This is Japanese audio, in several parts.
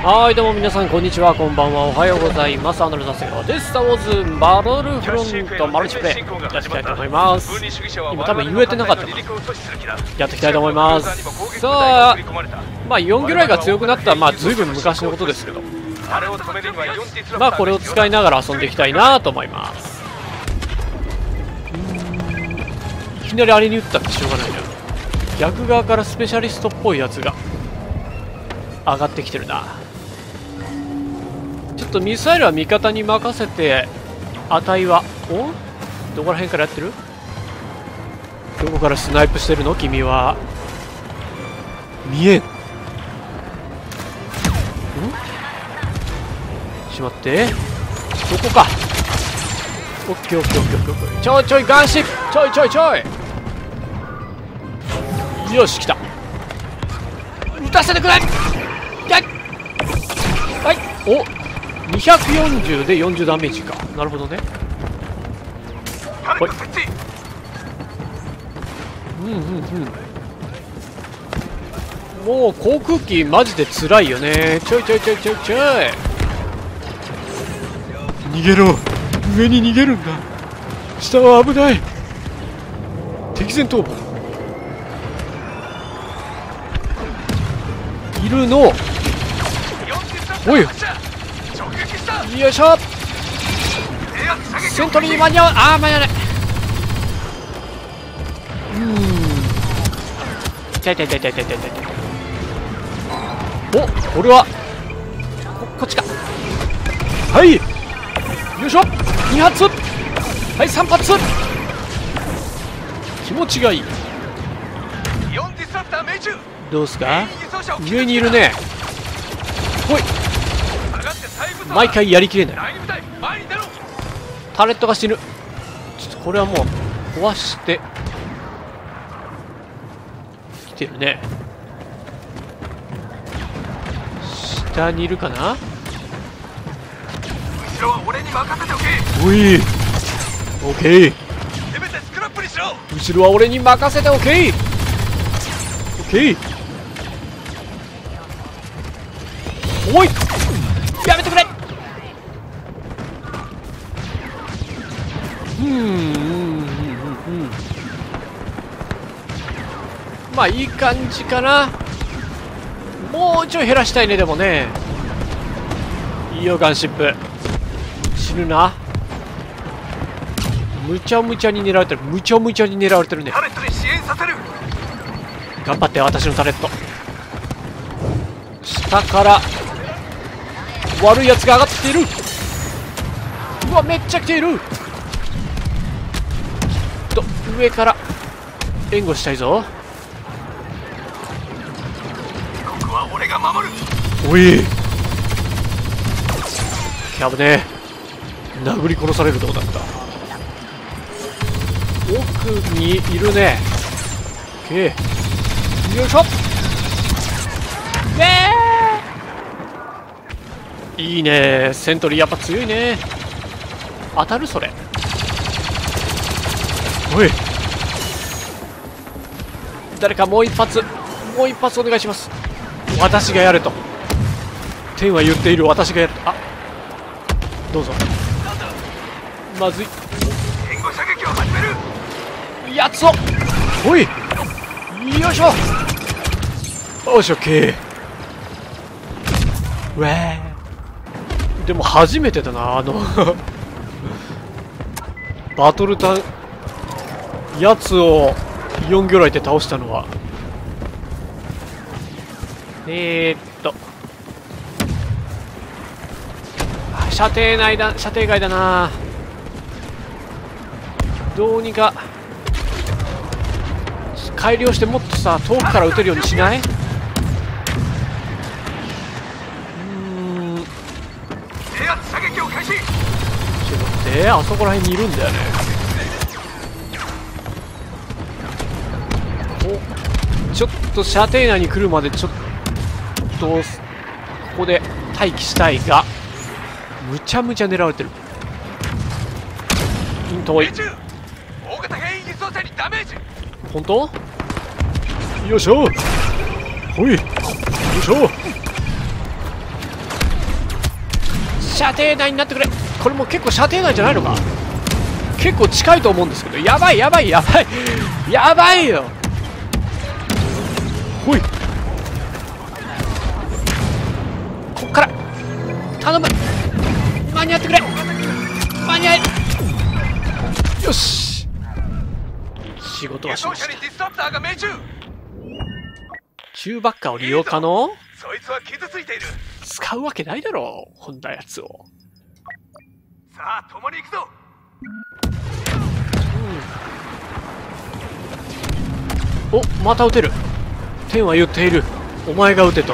はい、どうも皆さんこんにちは、こんばんは、おはようございます。アナルザセガです。スター・ウォーズバトルフロントマルチプレイやっていきたいと思います。今多分言えてなかったかな。やっていきたいと思います。さあ、まあ4魚雷が強くなったらまあ随分昔のことですけど、まあこれを使いながら遊んでいきたいなと思います。いきなりあれに撃ったってしょうがないな。逆側からスペシャリストっぽいやつが上がってきてるな。ちょっとミサイルは味方に任せて、値はどこら辺からやってる？どこからスナイプしてるの君は。見えん。しまって、ここか。オッケーオッケーオッケーオッケー。ちょいちょいガンシップ、ちょいちょいちょい。よし、来た。撃たせてくれ。はい、お、240で40ダメージか。なるほどね。はい。もう航空機マジで辛いよね。ちょいちょいちょいちょいちょい。逃げろ。上に逃げるんだ。下は危ない。敵前逃亡いるの。おい、よいしょ。セントリー間に合う。ああ、間に合わない。痛い痛い痛い痛い痛い痛い。お、俺はこっちか。はい、よいしょ。2発、はい、3発。気持ちがいい。どうすか。上にいるね。ほい、毎回やりきれない。タレットが死ぬ。ちょっとこれはもう壊してきてるね。下にいるかな。おい、オッケー。後ろは俺に任せて。オッケーオッケー。おい、やめてくれ。まあいい感じかな。もうちょい減らしたいね。でもね、いいよガンシップ。死ぬな。むちゃむちゃに狙われてる。むちゃむちゃに狙われてるね。頑張って、私のタレット。下から悪いやつが上がってきている。うわ、めっちゃ来ている。上から援護したいぞ。ここは俺が守る。おい、危ねえ。殴り殺されるとこだった。奥にいるね。オッケー、よいしょ。いいね。セントリーやっぱ強いね。当たるそれ。おい、誰かもう一発お願いします。私がやると天は言っている。私がやると。あ、どうぞ。まずい。援護射撃を始めるやつを。おい、よいしょ。よし、オッケー。わー、でも初めてだな、バトルタンやつを4魚雷で倒したのは。射程外だな。どうにか改良してもっとさ、遠くから撃てるようにしない？ちょっと待って、あそこら辺にいるんだよね。ちょっと射程内に来るまでちょっとここで待機したいが、むちゃむちゃ狙われてる。遠い。本当？よいしょ。ほい、よいしょ。 射程内になってくれ。これも結構射程内じゃないのか。結構近いと思うんですけど、やばいやばいやばいやばいよ。ほい、こっから頼む。間に合ってくれ。間に合え。よし、仕事はしました。中ばっかを利用可能。 そいつは傷ついている。 使うわけないだろう、こんなやつを。 さあ共に行くぞ。 お、また撃てる。天は言っている。お前が撃てと。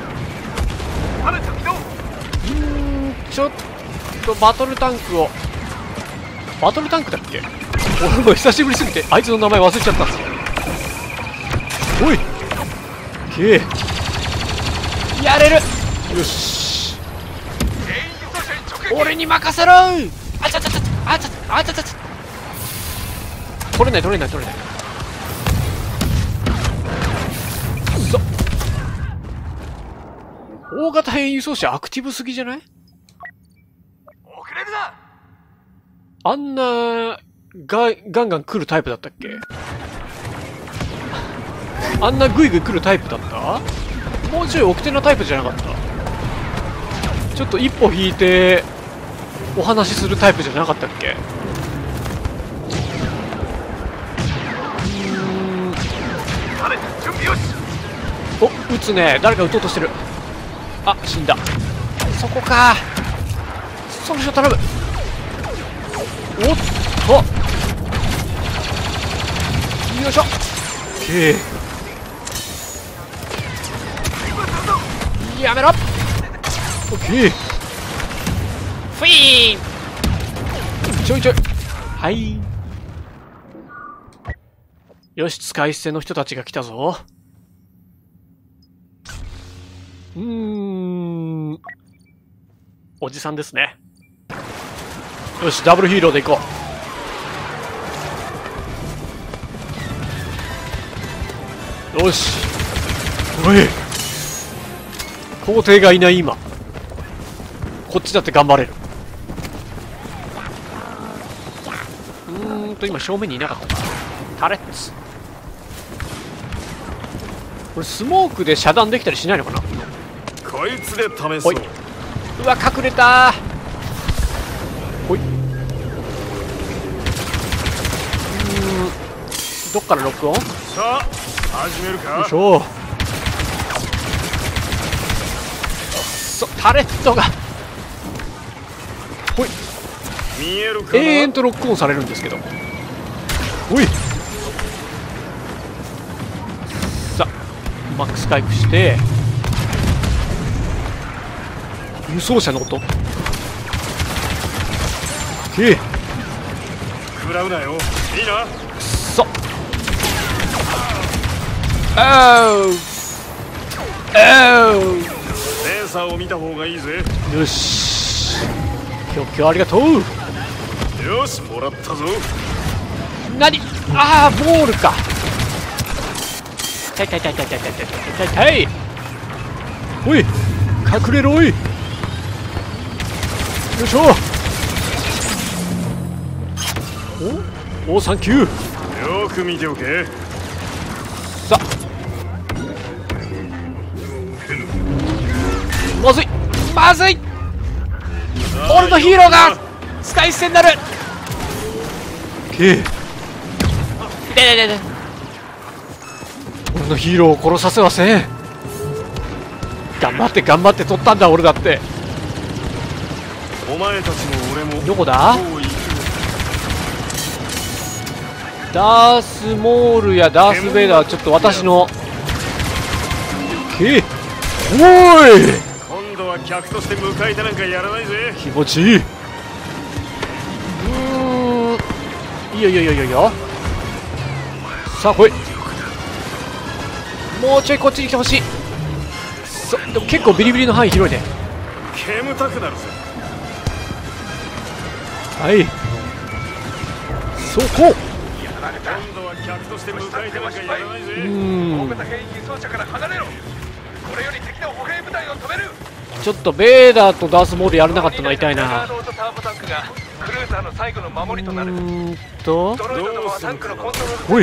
ちょっとバトルタンクを。バトルタンクだっけ。俺も久しぶりすぎてあいつの名前忘れちゃったんですよ。おいけえ、やれる。よし、俺に任せろ。あちゃちゃちゃあちゃあちゃちゃちゃ。取れない取れない取れない。大型変異輸送車アクティブすぎじゃない？ 遅れるな。 あんなガンガン来るタイプだったっけ？あんなグイグイ来るタイプだった？もうちょい奥手なタイプじゃなかった？ちょっと一歩引いてお話しするタイプじゃなかったっけ？お、撃つね。誰か撃とうとしてる。あ、死んだ。そこか。その人頼む。おっと、よいしょ。けー、やめろ。オッケー。フィーン。ちょいちょい。はい。よし、使い捨ての人たちが来たぞ。おじさんですね。よし、ダブルヒーローで行こう。よし、おい、皇帝がいない今、こっちだって頑張れる。今正面にいなかったか。タレッツ、これスモークで遮断できたりしないのかな。 こいつで試そう。 うわ、隠れたー。ほい。どっからロックオン？さあ、始めるか。 よいしょ。タレットが。ほい。 見えるかな。 永遠とロックオンされるんですけど。ほい。さあ、マックス回復して。輸送車の音。けえ。 食らうなよ。いいな。 くそ。あう。あう。 レーサーを見た方がいいぜ。 よし。今日ありがとう。 よし、もらったぞ。 何？ああ、ボールか。痛い痛い痛い痛い痛い痛い痛い痛い痛い。おい、隠れろおい。よいしょ。お、サンキュー。 よく見ておけ。 さあ、まずいまずい。俺のヒーローが使い捨てになる。けえ、痛い痛い痛い痛い。俺のヒーローを殺させはせん。頑張って頑張って取ったんだ俺だって。 お前たちも俺もどこだ？ダースモールやダースベイダーはちょっと私の。おい、 今度は客として迎えてなんかやらないぜ。 気持ちいい。いいよいいよいいよいいよ。さあ来い。もうちょいこっちに来てほしい。でも結構ビリビリの範囲広いね。 煙たくなるぜ。 はい、そこ。 今度は客として迎えてなんかやらないぜ。大型変異輸送車から離れろ。これより敵の歩兵部隊を止める。 ちょっとベーダーとダースモールやれなかったのは痛いな。おい、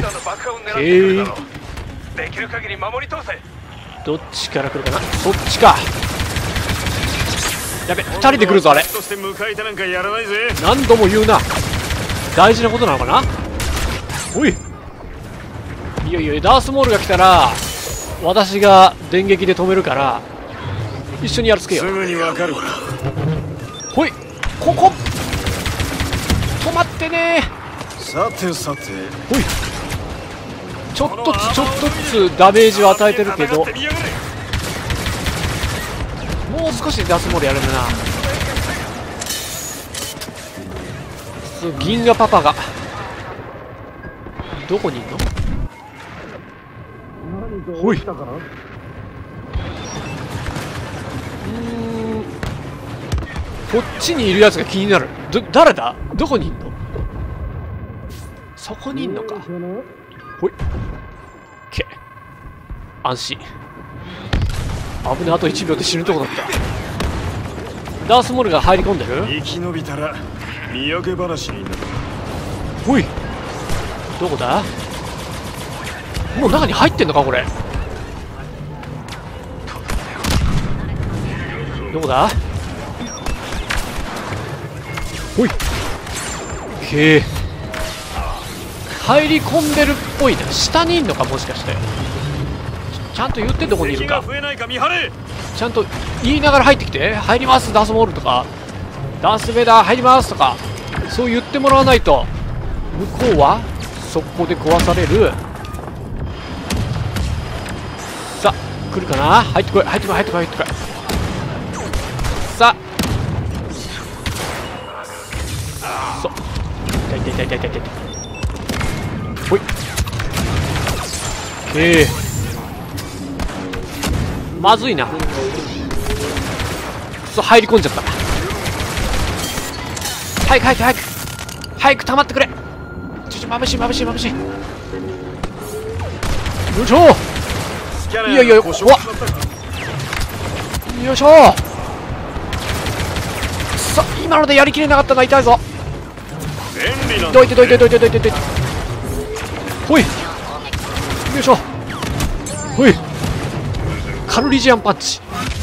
どっちから来るかな。そっちか。やべ、2人で来るぞあれ。何度も言うな。大事なことなのかな。おい、いやいや、ダースモールが来たら私が電撃で止めるから一緒にやるつけよ。 すぐにわかる。 ほい、ここ止まってね。 さてさて、 ほい、ちょっとずつちょっとずつダメージを与えてるけど、もう少しでダースモールやれるな。そう、銀河パパがどこにいんの。ほい、こっちにいるやつが気になる。誰だ。どこにいんの。そこにいんのか。ほい、け安心。危ね、あと1秒で死ぬとこだった。ダースモールが入り込んでる。 生き延びたら土産話になる。 ほい、どこだ。もう中に入ってんのかこれ。どこだ。ほい、へえ、入り込んでるっぽいな。下にいんのかもしかして。ちゃんと言ってどこにいるか。ちゃんと言いながら入ってきて。入りますダースモールとか、ダースベイダー入りますとか、そう言ってもらわないと向こうは速攻で壊される。さあ来るかな。入ってこい、入ってこい、入ってこい、入ってこい。さあ、そう、痛い痛い痛い痛い痛い痛い。ほい、まずいな。そう、入り込んじゃった。早く早く早く早く溜まってくれ。眩しい眩しい眩しい。よいしょ。いやいや、怖っ。よいしょ。さ、今のでやりきれなかったのは痛いぞ。どいてどいてどいてどいてどいて。ほい、よいしょ。ほい、カルリジアンパンチ。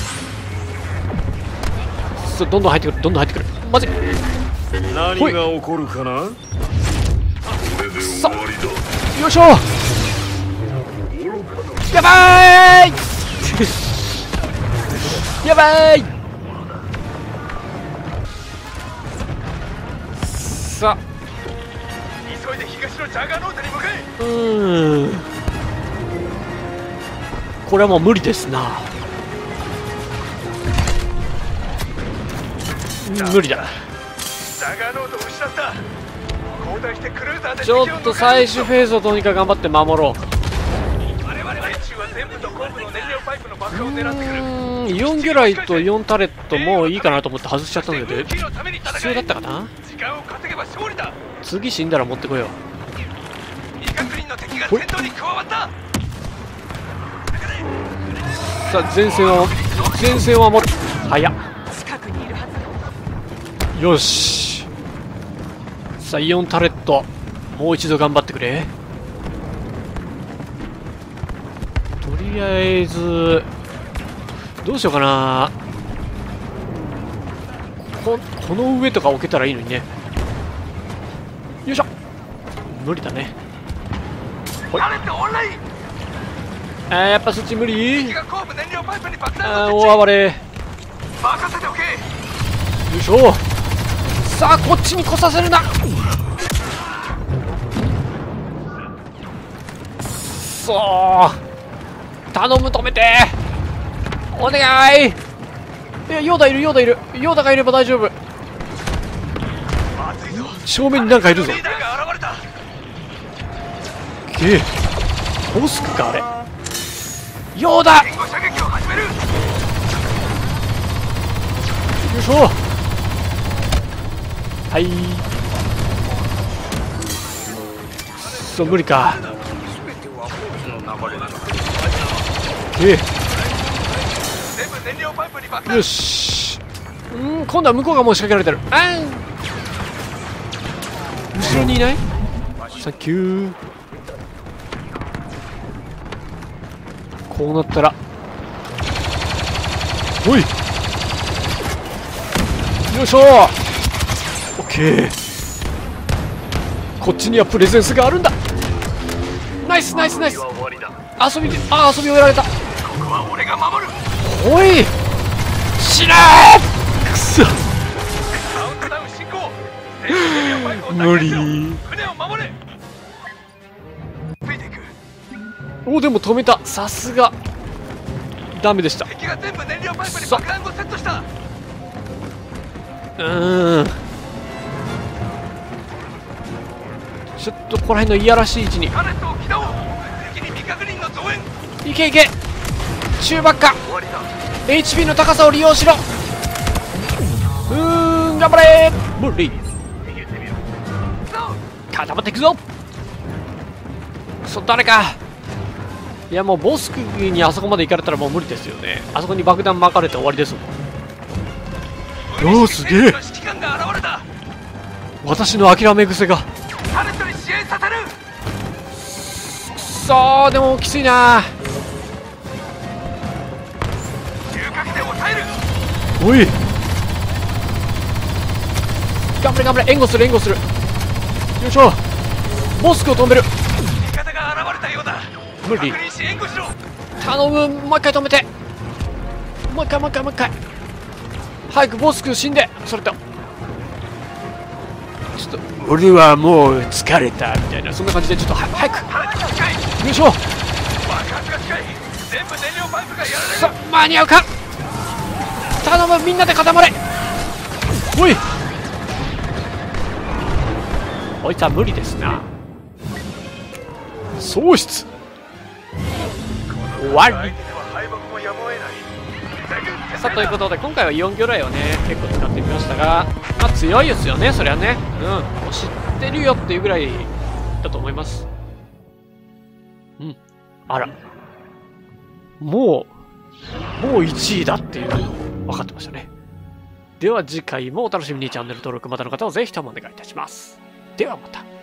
そう、どんどん入ってくる、どんどん入ってくる。マジ何が起こるかな。 さ、よいしょ。やばーいやばーい。さあ、 急いで東のジャガーノートに向かえ。 これはもう無理ですな。無理だ。ちょっと最終フェーズをどうにか頑張って守ろう。イオン魚雷とイオンタレットもいいかなと思って外しちゃったんだけど、必要だったかな。次死んだら持ってこよう。ほい、さあ前線を守る。早っ。よし、さあイオンタレットもう一度頑張ってくれ。とりあえずどうしようかな。この上とか置けたらいいのにね。よいしょ。無理だね。ほい、やっぱそっち無理。大暴れ。よいしょ。さあこっちに来させるな。そう頼む、止めてお願い。ヨーダいる、ヨーダいる、ヨーダがいれば大丈夫。正面になんかいるぞ。ボスかあれ。ヨーダ、よいしょ。はい、そう無理か。 よし。今度は向こうがもう仕掛けられてる。後ろにいない？サンキュー。こうなったら、おい、よいしょ。オッケー。こっちにはプレゼンスがあるんだ。ナイスナイスナイス。遊び終えられた。 ここは俺が守る。 おい、死ねー。くそ、 カウントダウン進行。 無理。 船を守れ。ついていく。 お、でも止めた。さすがダメでした。 敵が全部燃料パイプに爆弾をセットした。 ちょっとここら辺のいやらしい位置に。 カレットを起動。敵に未確認の増援。 いけいけ、中ばっか。 HP の高さを利用しろ。頑張れー。無理。固まっていくぞ。くそ、誰か。いや、もうボスクにあそこまで行かれたらもう無理ですよね。あそこに爆弾巻かれて終わりですもん。おお、すげえ。私の諦め癖が。くそー、でもきついな。おい、頑張れ頑張れ。援護する援護する。よいしょ。ボスクを止める。無理。頼む、もう一回止めて。もう一回もう一回もう一回。早くボスク死んで。それとちょっと俺はもう疲れたみたいな、そんな感じでちょっと早く。よいしょ。さあ、間に合うか。頼む、みんなで固まれ。おい、こいつは無理ですな。喪失。終わり。さあ、ということで今回はイオン魚雷をね結構使ってみましたが、まあ強いですよね、そりゃね。もう知ってるよっていうぐらいだと思います。あら、もう1位だっていうの分かってましたね。では次回もお楽しみに。チャンネル登録まだの方はぜひともお願いいたします。ではまた。